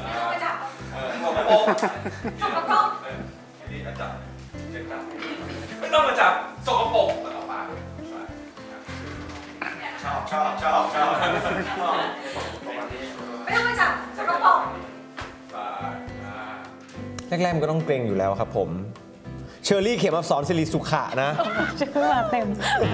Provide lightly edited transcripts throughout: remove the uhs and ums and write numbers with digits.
ไม่จับสกปรกสกปรกนี่จับเจ็บจับไม่ต้องมาจับสกปรกแล้วก็ปาชอบไม่ต้องมาจับสกปรกแรกๆมันก็ต้องเกรงอยู่แล้วครับผมเชอรี่เขมอับสอนสิริสุขะนะชื่อมาเต็ม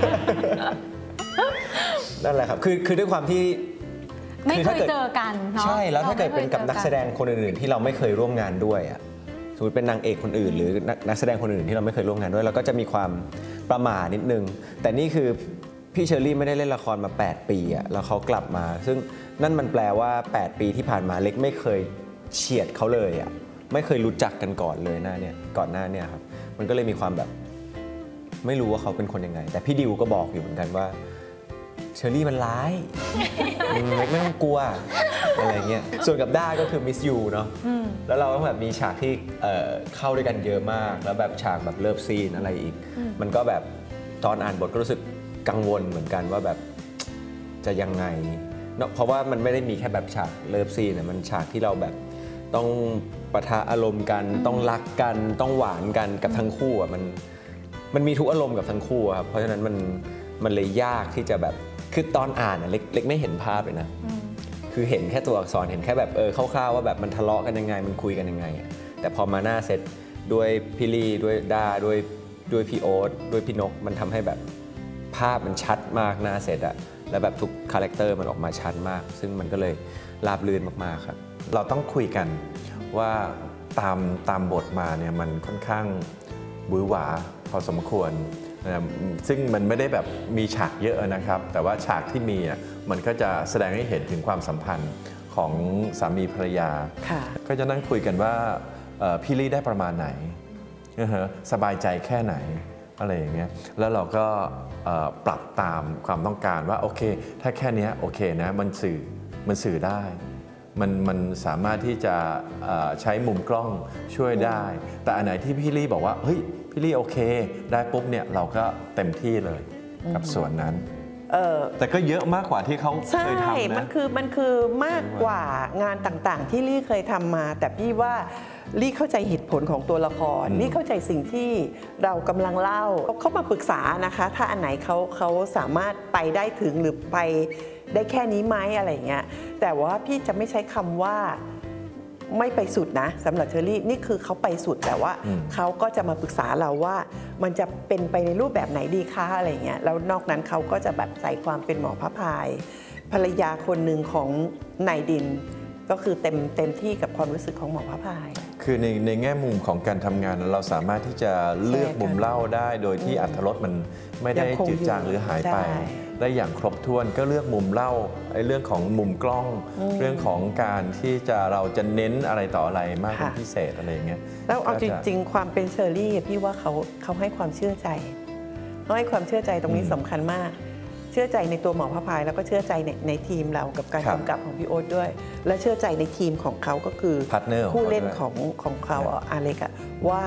นั่นแหละครับคือด้วยความที่ไม่เคยเจอกันเนาะใช่แล้วถ้าเกิดเป็นกับนักแสดงคนอื่นๆที่เราไม่เคยร่วมงานด้วยอ่ะสมมติเป็นนางเอกคนอื่นหรือนักแสดงคนอื่นที่เราไม่เคยร่วมงานด้วยเราก็จะมีความประหม่านิดนึงแต่นี่คือพี่เชอรี่ไม่ได้เล่นละครมา8 ปีอ่ะแล้วเขากลับมาซึ่งนั่นมันแปลว่า8 ปีที่ผ่านมาเล็กไม่เคยเฉียดเขาเลยอ่ะไม่เคยรู้จักกันก่อนเลยก่อนหน้าเนี่ยครับมันก็เลยมีความแบบไม่รู้ว่าเขาเป็นคนยังไงแต่พี่ดิวก็บอกอยู่เหมือนกันว่าเชอรี่มันร้ายไม่ต้องกลัวอะไรเงี้ยส่วนกับด้าก็คือมิสยูเนาะแล้วเราก็แบบมีฉากที่เข้าด้วยกันเยอะมากแล้วแบบฉากแบบเลิฟซีนอะไรอีกมันก็แบบตอนอ่านบทก็รู้สึกกังวลเหมือนกันว่าแบบจะยังไงเนาะเพราะว่ามันไม่ได้มีแค่แบบฉากเลิฟซีนมันฉากที่เราแบบต้องปะทะอารมณ์กันต้องรักกันต้องหวานกันกับทั้งคู่อ่ะมันมีทุกอารมณ์กับทั้งคู่ครับเพราะฉะนั้นมันเลยยากที่จะแบบคือตอนอ่านเล็กไม่เห็นภาพเลยนะคือเห็นแค่ตัวอักษรเห็นแค่แบบคร่าวๆว่าแบบมันทะเลาะกันยังไงมันคุยกันยังไงแต่พอมาหน้าเซตด้วยพี่ลี่ด้วยด้าด้วยพี่โอ๊ตด้วยพี่นกมันทำให้แบบภาพมันชัดมากหน้าเซตอะแล้วแบบทุกคาแรคเตอร์มันออกมาชัดมากซึ่งมันก็เลยราบรื่นมากๆครับเราต้องคุยกันว่าตามบทมาเนี่ยมันค่อนข้างบื้อหวาพอสมควรซึ่งมันไม่ได้แบบมีฉากเยอะนะครับแต่ว่าฉากที่มีมันก็จะแสดงให้เห็นถึงความสัมพันธ์ของสามีภรรยาก็จะนั่งคุยกันว่าพี่ลี่ได้ประมาณไหนสบายใจแค่ไหนอะไรอย่างเงี้ยแล้วเราก็ปรับตามความต้องการว่าโอเคถ้าแค่นี้โอเคนะมันสื่อได้มันสามารถที่จะใช้มุมกล้องช่วยได้แต่อันไหนที่พี่ลี่บอกว่าเฮ้ยพี่ลี่โอเคได้ปุ๊บเนี่ยเราก็เต็มที่เลยกับส่วนนั้นแต่ก็เยอะมากกว่าที่เขาเคยทำนะใช่มันคือมากกว่างานต่างๆที่ลี่เคยทำมาแต่พี่ว่าลี่เข้าใจเหตุผลของตัวละครลี่เข้าใจสิ่งที่เรากำลังเล่าเขามาปรึกษานะคะถ้าอันไหนเขาสามารถไปได้ถึงหรือไปได้แค่นี้ไหมอะไรเงี้ยแต่ว่าพี่จะไม่ใช้คำว่าไม่ไปสุดนะสำหรับเชอรี่นี่คือเขาไปสุดแต่ว่าเขาก็จะมาปรึกษาเราว่ามันจะเป็นไปในรูปแบบไหนดีคะอะไรเงี้ยแล้วนอกนั้นเขาก็จะแบบใส่ความเป็นหมอพระพายภรรยาคนหนึ่งของนายดินก็คือเต็มที่กับความรู้สึกของหมอพระพายคือในแง่มุมของการทำงานเราสามารถที่จะเลือกมุมเล่าได้โดยที่อรรถรสมันไม่ได้จืดจางหรือหายไปได้อย่างครบถ้วนก็เลือกมุมเล่าเรื่องของมุมกล้องเรื่องของการที่เราจะเน้นอะไรต่ออะไรมากเป็นพิเศษอะไรอย่างเงี้ยแล้วเอาจริงๆความเป็นเชอรี่พี่ว่าเขาให้ความเชื่อใจเขาให้ความเชื่อใจตรงนี้สำคัญมากเชื่อใจในตัวหมอพระพายแล้วก็เชื่อใจในทีมเรากับการกำกับของพี่โอ๊ตด้วยและเชื่อใจในทีมของเขาก็คือผู้เล่นของเขาอาเล็กว่า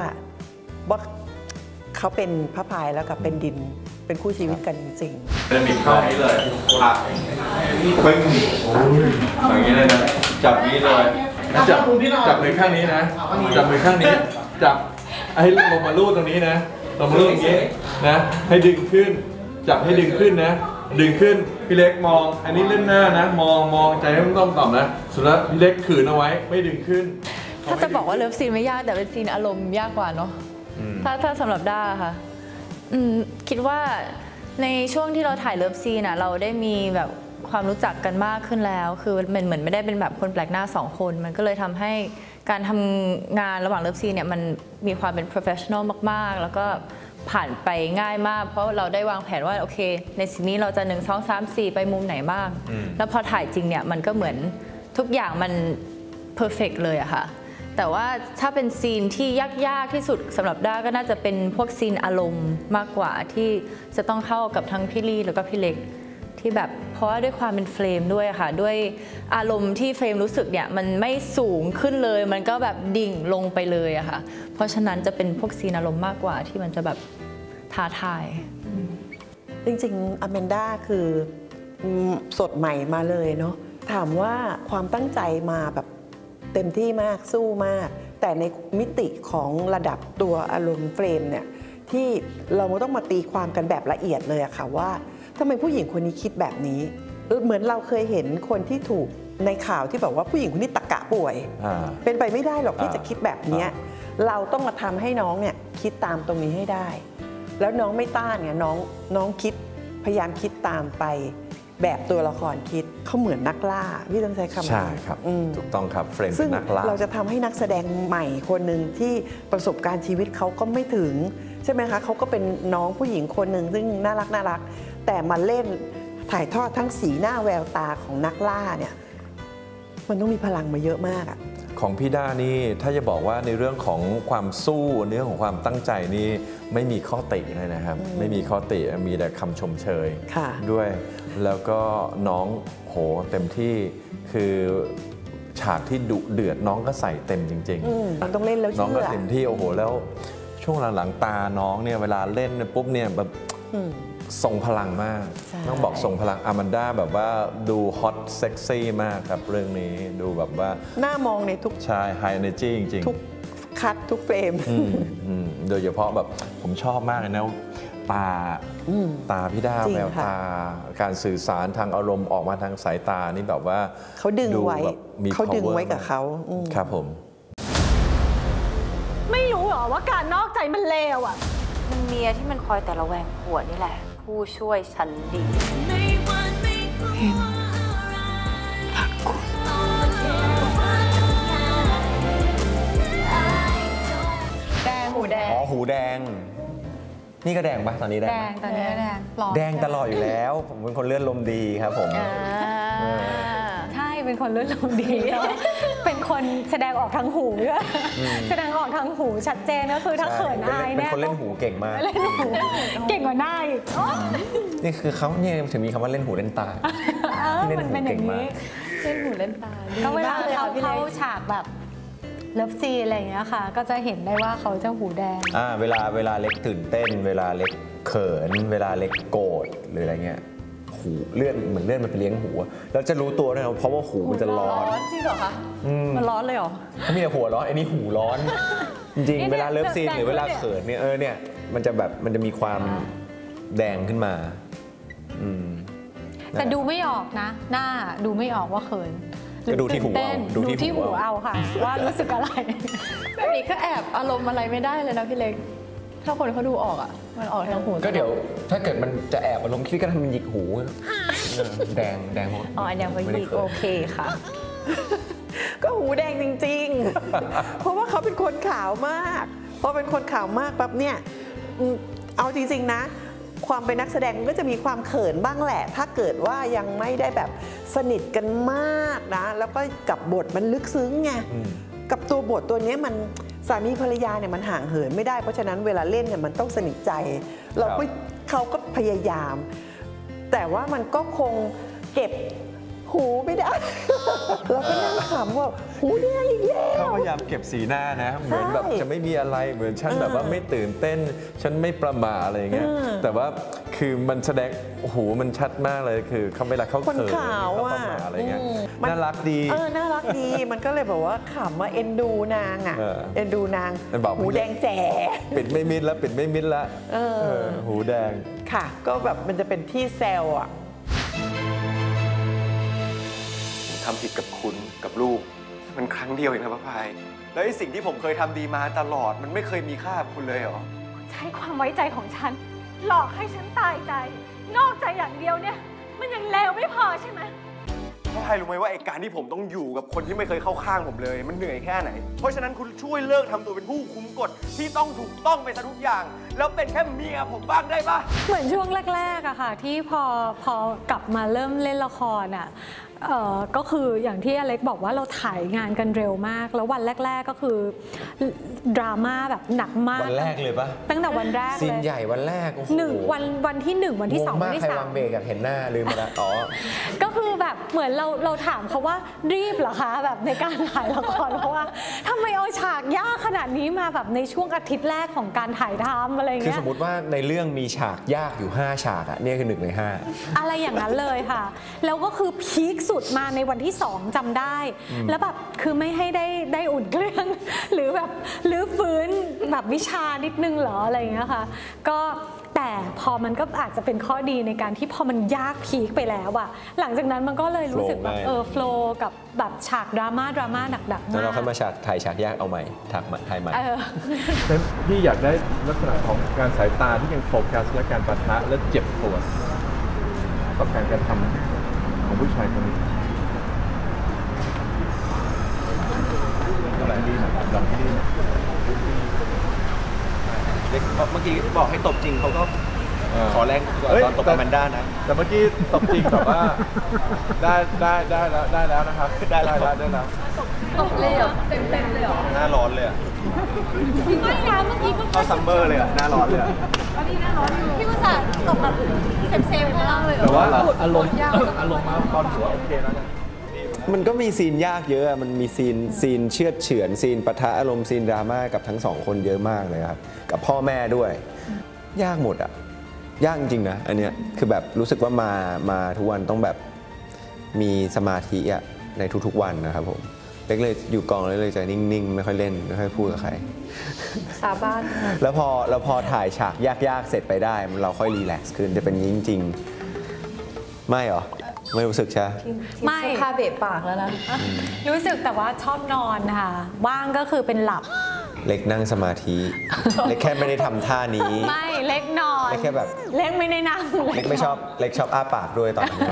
เขาเป็นพระพายแล้วกับเป็นดินเป็นคู่ชีวิตกันจริงๆจะมีเข้านี้เลยผักปึ้งอย่างนี้เลยนะจับนี้เลยจับมือข้างนี้นะจับมือข้างนี้จับให้ลงมาลูดตรงนี้นะลงมาลูดอย่างนี้นะให้ดึงขึ้นจับให้ดึงขึ้นนะดึงขึ้นพี่เล็กมองอันนี้เล่นหน้านะมองใจให้ต้องต่ำนะสุดแล้วพี่เล็กขืนเอาไว้ไม่ดึงขึ้นถ้าจะบอกว่าเลิฟซีนไม่ยากแต่เป็นซีนอารมณ์ยากกว่าเนาะถ้าสำหรับด้าค่ะคิดว่าในช่วงที่เราถ่ายเลิฟซีนเราได้มีแบบความรู้จักกันมากขึ้นแล้วคือมันเหมือนไม่ได้เป็นแบบคนแปลกหน้า2 คนมันก็เลยทำให้การทำงานระหว่างเลิฟซีนเนี่ยมันมีความเป็น professional มากๆแล้วก็ผ่านไปง่ายมากเพราะเราได้วางแผนว่าโอเคในซีนนี้เราจะ1 2 3 4ไปมุมไหนบ้างแล้วพอถ่ายจริงเนี่ยมันก็เหมือนทุกอย่างมัน perfect เลยอะค่ะแต่ว่าถ้าเป็นซีนที่ยากที่สุดสำหรับด้าก็น่าจะเป็นพวกซีนอารมณ์มากกว่าที่จะต้องเข้ากับทั้งพี่ลี่แล้วก็พี่เล็กที่แบบเพราะว่าด้วยความเป็นเฟรมด้วยค่ะด้วยอารมณ์ที่เฟรมรู้สึกเนี่ยมันไม่สูงขึ้นเลยมันก็แบบดิ่งลงไปเลยอะค่ะเพราะฉะนั้นจะเป็นพวกซีนอารมณ์มากกว่าที่มันจะแบบท้าทายจริงๆอแมนด้าคือสดใหม่มาเลยเนาะถามว่าความตั้งใจมาแบบเต็มที่มากสู้มาก แต่ในมิติของระดับตัวอารมณ์เฟรมเนี่ยที่เราต้องมาตีความกันแบบละเอียดเลยอะค่ะว่าทำไมผู้หญิงคนนี้คิดแบบนี้เหมือนเราเคยเห็นคนที่ถูกในข่าวที่บอกว่าผู้หญิงคนนี้ตะกะป่วยเป็นไปไม่ได้หรอกที่จะคิดแบบนี้เราต้องมาทำให้น้องเนี่ยคิดตามตรงนี้ให้ได้แล้วน้องไม่ต้านไงน้องคิดพยายามคิดตามไปแบบตัวละครคิดเขาเหมือนนักล่าพี่ต้องใช้คำนี้ใช่ครับถูกต้องครับเฟรมเป็นนักล่าเราจะทำให้นักแสดงใหม่คนหนึ่งที่ประสบการณ์ชีวิตเขาก็ไม่ถึงใช่ไหมคะเขาก็เป็นน้องผู้หญิงคนหนึ่งซึ่งน่ารักแต่มาเล่นถ่ายทอดทั้งสีหน้าแววตาของนักล่าเนี่ยมันต้องมีพลังมาเยอะมากอะของพี่ด้านี่ถ้าจะบอกว่าในเรื่องของความสู้เรื่องของความตั้งใจนี่ไม่มีข้อติเลยนะครับไม่มีข้อติมีแต่คำชมเชยด้วยแล้วก็น้องโหเต็มที่คือฉากที่ดุเดือดน้องก็ใส่เต็มจริงๆต้องเล่นแล้วน้องก็เต็มที่โอ้โหแล้วช่วงหลังๆตาน้องเนี่ยเวลาเล่นปุ๊บเนี่ยแบบทรงพลังมากต้องบอกทรงพลังอามันด้าแบบว่าดูฮอตเซ็กซี่มากครับเรื่องนี้ดูแบบว่าหน้ามองในทุกใช่ไฮเอเนจีจริงๆทุกคัดทุกเฟรมโดยเฉพาะแบบผมชอบมากเลยนะตาพี่ด้าแววตาการสื่อสารทางอารมณ์ออกมาทางสายตานี่แบบว่าเขาดึงไว้กับเขาครับผมไม่รู้หรอว่าการนอกใจมันเลวอ่ะมันเมียที่มันคอยแต่ระแวงผัวนี่แหละผู้ช่วยฉันดีแดงหูแดงอ๋อหูแดงนี่ก็แดงปะตอนนี้แดงตอนนี้แดงแดงตลอดอยู่แล้วผมเป็นคนเลื่อนลมดีครับผมใช่เป็นคนเลื่อนลมดีเป็นคนแสดงออกทางหูด้วยแสดงออกทางหูชัดเจนก็คือถ้าเขินอายเนี่ยเป็นคนเล่นหูเก่งมากเล่นหูเก่งกว่าหน้าอีกนี่คือเขาเนี่ยถึงมีคำว่าเล่นหูเล่นตาเล่นหูเก่งมากเล่นหูเล่นตาก็เวลาเขาเข้าฉากแบบเลิฟซีอะไรอย่างเงี้ยค่ะก็จะเห็นได้ว่าเขาจะหูแดงเวลาเล็กตื่นเต้นเวลาเล็กเขินเวลาเล็กโกรธหรืออะไรเงี้ยหูเลื่อนเหมือนเลื่อนมันไปเลี้ยงหูแล้วจะรู้ตัวด้วยเพราะว่าหูมันจะร้อนจริงเหรอคะมันร้อนเลยเหรอเขามีแต่หัวร้อนไอ้นี่หูร้อนจริงเวลาเลิฟซีนหรือเวลาเขินเนี่ยมันจะแบบมันจะมีความแดงขึ้นมาแต่ดูไม่ออกนะหน้าดูไม่ออกว่าเขินก็ดูที่หูเอาดูที่หูเอาค่ะว่ารู้สึกอะไรแบบนี้ก็แอบอารมณ์อะไรไม่ได้เลยนะพี่เล็กถ้าคนเขาดูออกอ่ะมันออกทางหูก็เดี๋ยวถ้าเกิดมันจะแอบอารมณ์คิดก็ทำมันหยิกหูแดงแดงไปหยิกโอเคค่ะก็หูแดงจริงๆเพราะว่าเขาเป็นคนขาวมากพอเป็นคนขาวมากปั๊บเนี่ยเอาจริงๆนะความเป็นนักแสดงก็จะมีความเขินบ้างแหละถ้าเกิดว่ายังไม่ได้แบบสนิทกันมากนะแล้วก็กับบทมันลึกซึ้งไงกับตัวบทตัวนี้มันสามีภรรยาเนี่ยมันห่างเหินไม่ได้เพราะฉะนั้นเวลาเล่นเนี่ยมันต้องสนิทใจเขาก็พยายามแต่ว่ามันก็คงเก็บหูไม่ได้เราก็นั่งขำว่าหูแดงอีกแล้วเขาพยายามเก็บสีหน้านะเหมือนแบบจะไม่มีอะไรเหมือนฉันแบบว่าไม่ตื่นเต้นฉันไม่ประมาทอะไรอย่างเงี้ยแต่ว่าคือมันแสดงหูมันชัดมากเลยคือเขาเวลาเขาเขินเขาประมาทอะไรเงี้ยน่ารักดีน่ารักดีมันก็เลยแบบว่าขำว่าเอ็นดูนางอ่ะเอ็นดูนางหูแดงแจ๋ปิดไม่มิดแล้วปิดไม่มิดแล้วหูแดงค่ะก็แบบมันจะเป็นที่แซวอ่ะทำผิดกับคุณกับลูกมันครั้งเดียวเองนะพระพายแล้วไอ้สิ่งที่ผมเคยทำดีมาตลอดมันไม่เคยมีค่ากับคุณเลยเหรอใช้ความไว้ใจของฉันหลอกให้ฉันตายใจนอกใจอย่างเดียวเนี่ยมันยังเลวไม่พอใช่ไหมพระพายรู้ไหมว่าไอ้การที่ผมต้องอยู่กับคนที่ไม่เคยเข้าข้างผมเลยมันเหนื่อยแค่ไหนเพราะฉะนั้นคุณช่วยเลิกทำตัวเป็นผู้คุมกฎที่ต้องถูกต้องไปซะทุกอย่างแล้วเป็นแค่เมียผมบ้างได้ปะเหมือนช่วงแรกๆอะค่ะที่พอกลับมาเริ่มเล่นละครอะก็คืออย่างที่อเล็กบอกว่าเราถ่ายงานกันเร็วมากแล้ววันแรกๆก็คือดราม่าแบบหนักมากวันแรกเลยปะตั้งแต่วันแรกเลยซีนใหญ่วันแรกวันที่1วันที่2วันที่3ใครวางเบรกเห็นหน้าลืมไปแล้วก็คือแบบเหมือนเราถามเขาว่ารีบเหรอคะแบบในการถ่ายละครเพราะว่าทำไมเอาฉากยากขนาดนี้มาแบบในช่วงอาทิตย์แรกของการถ่ายทำอะไรเงี้ยคือสมมติว่าในเรื่องมีฉากยากอยู่5ฉากอะนี่คือ1 ใน 5 อะไรอย่างนั้นเลยค่ะแล้วก็คือพีคสุดมาในวันที่2จำได้แล้วแบบคือไม่ให้ได้อุ่นเครื่อง หรือแบบรื้อฟื้นแบบวิชานิดนึงเหรออะไรอย่างเงี้ยค่ะก็แต่พอมันก็อาจจะเป็นข้อดีในการที่พอมันยากพีคไปแล้วอะหลังจากนั้นมันก็เลยรู้สึกแบบโฟล์กับแบบฉากดราม่าหนักๆมากแล้วเราค่อยมาถ่ายฉากยากเอาใหม่ถ่ายใหม่พี่อยากได้ลักษณะของการสายตาที่ยังโฟกัสและการปะทะและเจ็บปวดกับการกระทำของผู้ชายคนนี้ลองที่นี่เมื่อกี้บอกให้ตบจริงเขาก็ขอแรงตอนตบกับแมนด้านะแต่เมื่อกี้ตบจริงแบบว่าได้แล้วนะครับได้แล้วตบเลยเหรอเต็มเลยเหรอหน้าร้อนเลยอ่ะไม่นะเมื่อกี้ก็เข้าซัมเมอร์เลยอ่ะหน้าร้อนเลยพี่กุศลตบแบบเซฟให้เราเลยแต่ว่าอารมณ์มาตอนหัวโอเคแล้วนะมันก็มีซีนยากเยอะมันมีซีนเชือดเฉือนซีนปะทะอารมณ์ซีนดราม่ากับทั้ง2คนเยอะมากเลยครับกับพ่อแม่ด้วยยากหมดอ่ะยากจริงนะอันเนี้ยคือแบบรู้สึกว่ามาทุกวันต้องแบบมีสมาธิอ่ะในทุกๆวันนะครับผมเล็กเลยอยู่กองเลยจะนิ่งๆไม่ค่อยเล่นไม่ค่อยพูดกับใครสาบานแล้วพอถ่ายฉากยากๆเสร็จไปได้เราค่อยรีแลกซ์ขึ้นจะเป็นจริงๆไม่หรอไม่รู้สึกใช่ไม่ค่าเบะปากแล้วนะรู้สึกแต่ว่าชอบนอนค่ะว่างก็คือเป็นหลับเล็กนั่งสมาธิเล็กแค่ไม่ได้ทำท่านี้ไม่เล็กนอนเล็กแค่แบบเล็กไม่ได้นั่งเล็กไม่ชอบเล็กชอบอ้าปากด้วยตอนนี้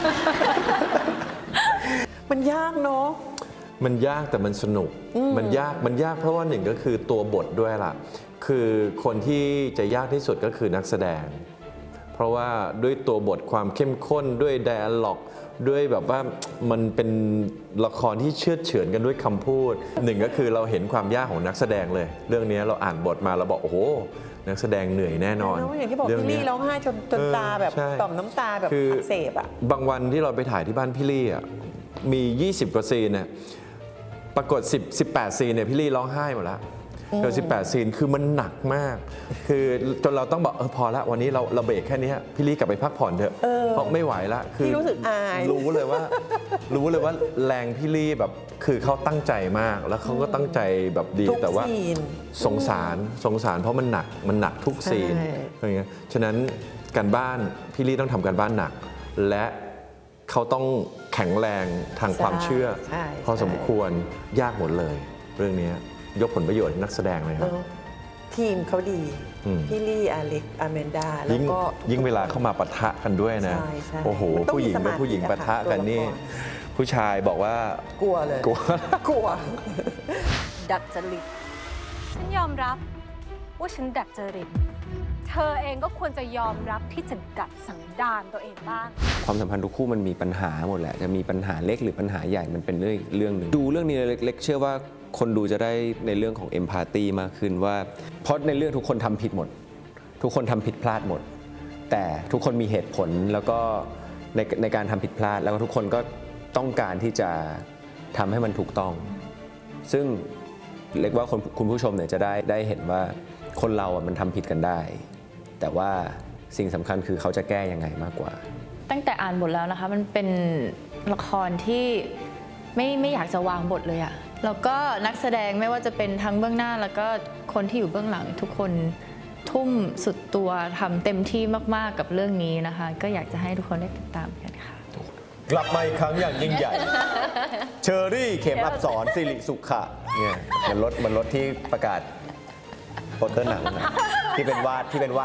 มันยากเนาะมันยากแต่มันสนุกมันยากเพราะว่าหนึ่งก็คือตัวบทด้วยล่ะคือคนที่จะยากที่สุดก็คือนักแสดงเพราะว่าด้วยตัวบทความเข้มข้นด้วยไดอะล็อกด้วยแบบว่ามันเป็นละครที่เชื่อดเฉือนกันด้วยคำพูดหนึ่งก็คือเราเห็นความยากของนักแสดงเลยเรื่องนี้เราอ่านบทมาเราบอกโอ้โหนักแสดงเหนื่อยแน่นอนอย่างที่บอกพี่ลี่ร้องไห้จนตาแบบต่อมน้ำตาแบบอักเสบอ่ะบางวันที่เราไปถ่ายที่บ้านพี่ลี่อ่ะมี20กว่าซีนเนี่ยปรากฏ18ซีนเนี่ยพี่ลี่ร้องไห้หมดแล้วเกิด18ซีนคือมันหนักมากคือจนเราต้องบอกพอละวันนี้เราเบรกแค่นี้พี่ลี่กลับไปพักผ่อนเถอะเพราะไม่ไหวละคือรู้สึกอายรู้เลยว่าแรงพี่ลี่แบบคือเขาตั้งใจมากแล้วเขาก็ตั้งใจแบบดีแต่ว่าสงสารเพราะมันหนักทุกซีนอะไรเงี้ยฉะนั้นการบ้านพี่ลี่ต้องทำการบ้านหนักและเขาต้องแข็งแรงทางความเชื่อพอสมควรยากหมดเลยเรื่องนี้ยกผลประโยชน์นักแสดงเลยครับทีมเขาดีพี่ลี่อเล็กอแมนดาแล้วก็ยิ่งเวลาเข้ามาปะทะกันด้วยนะโอ้โหผู้หญิงกับผู้หญิงปะทะกันนี่ผู้ชายบอกว่ากลัวเลยกลัวดัดจริตฉันยอมรับว่าฉันดัดจริตเธอเองก็ควรจะยอมรับที่จะดัดสันดานตัวเองบ้างความสัมพันธ์ทุกคู่มันมีปัญหาหมดแหละจะมีปัญหาเล็กหรือปัญหาใหญ่มันเป็นเรื่องหนึ่งดูเรื่องนี้เล็กเชื่อว่าคนดูจะได้ในเรื่องของเอมพาธีมากขึ้นว่าเพราะในเรื่องทุกคนทำผิดหมดทุกคนทำผิดพลาดหมดแต่ทุกคนมีเหตุผลแล้วก็ในการทำผิดพลาดแล้วก็ทุกคนก็ต้องการที่จะทำให้มันถูกต้องซึ่งเรียกว่าคุณผู้ชมเนี่ยจะได้เห็นว่าคนเรามันทำผิดกันได้แต่ว่าสิ่งสำคัญคือเขาจะแก้ยังไงมากกว่าตั้งแต่อ่านบทแล้วนะคะมันเป็นละครที่ไม่อยากจะวางบทเลยอะแล้วก็นักแสดงไม่ว่าจะเป็นทั้งเบื้องหน้าแล้วก็คนที่อยู่เบื้องหลังทุกคนทุ่มสุดตัวทำเต็มที่มากๆกับเรื่องนี้นะคะก็อยากจะให้ทุกคนได้ติดตามกันค่ะกลับมาอีกครั้งอย่างยิ่งใหญ่เชอรี่เข็มอับสรสิริสุขะเนี่ยมันรถที่ประกาศโปสเตอร์หนังที่เป็นวาดมือเหมือน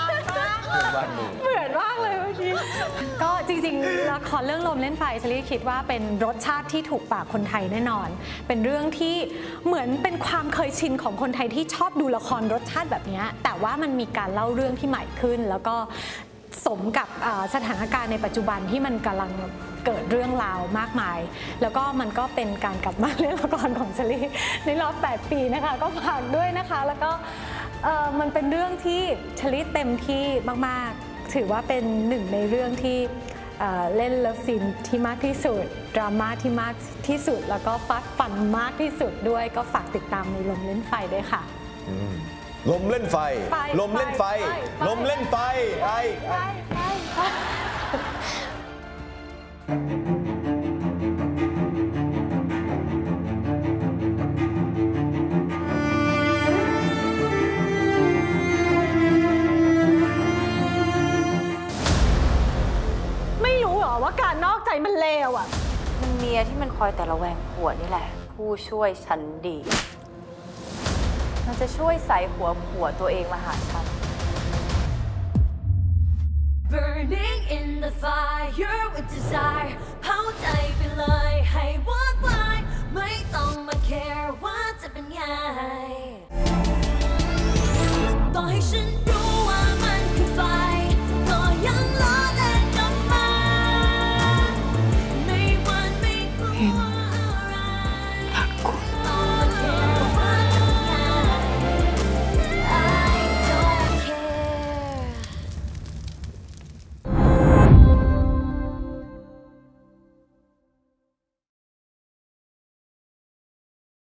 มากเลยเมื่อกี้ก็จริงๆละครเรื่องลมเล่นไฟเชอรี่คิดว่าเป็นรสชาติที่ถูกปากคนไทยแน่นอนเป็นเรื่องที่เหมือนเป็นความเคยชินของคนไทยที่ชอบดูละครรสชาติแบบนี้แต่ว่ามันมีการเล่าเรื่องที่ใหม่ขึ้นแล้วก็สมกับสถานการณ์ในปัจจุบันที่มันกำลังเกิดเรื่องราวมากมายแล้วก็มันก็เป็นการกลับมาเล่นละครของเชอรี่ในรอบ8 ปีนะคะก็ฝากด้วยนะคะแล้วก็มันเป็นเรื่องที่เชอรี่เต็มที่มากๆถือว่าเป็นหนึ่งในเรื่องที่เล่นเลิฟซีนที่มากที่สุดดราม่าที่มากที่สุดแล้วก็ฟาดฟันมากที่สุดด้วยก็ฝากติดตามในลมเล่นไฟด้วยค่ะลมเล่นไฟลมเล่นไฟลมเล่นไฟไอ้ลอยแต่ระแวงผัวนี่แหละผู้ช่วยฉันดีมันจะช่วยใส่หัวผัวตัวเองมาหาฉัน Burning in the fire with desire เผาใจไปเลยให้วอดวายไม่ต้องมา care